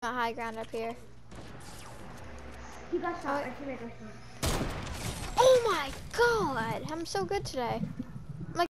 high ground up here. He got shot. Our teammate got shot. Oh my god! I'm so good today.